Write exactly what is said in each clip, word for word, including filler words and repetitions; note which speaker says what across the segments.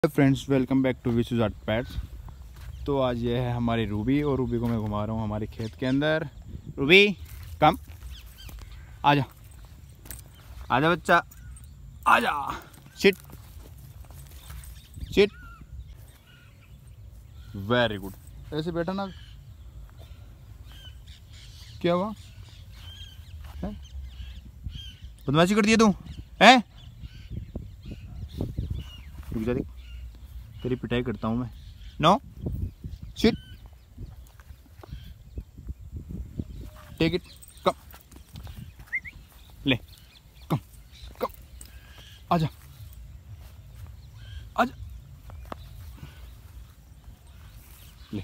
Speaker 1: Friends, welcome back to Vishu's art pets. तो आज ये है हमारी रूबी और रूबी को मैं घुमा रहा हूँ हमारे खेत के अंदर। रूबी कम, आजा आजा बच्चा, आजा। Sit sit, very good. ऐसे बैठा ना। क्या हुआ? बदमाशी कर दिया तू है? रुक जा, देख तेरी पिटाई करता हूँ मैं। No, sit, take it, come, ले, कम कम, आजा आजा, ले।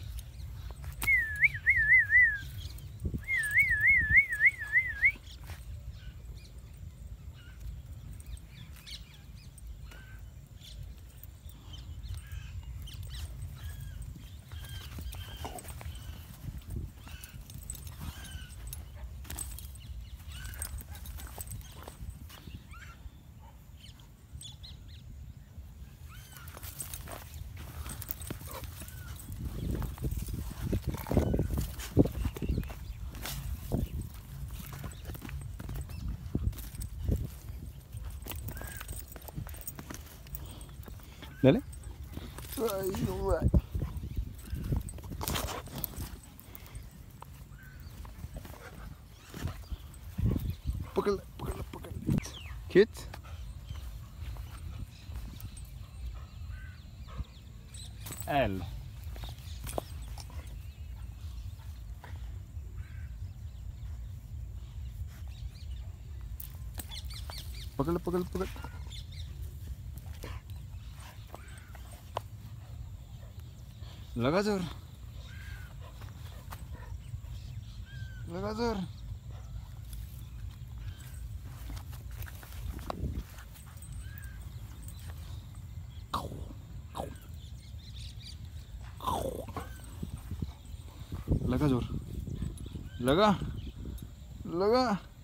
Speaker 1: ले ले, पकड़ ले, पकड़ ले, पकड़ ले, खींच। एल, पकड़ पकड़ पकड़। लगा जोर, लगा जोर। लगा जोर, लगा लगा।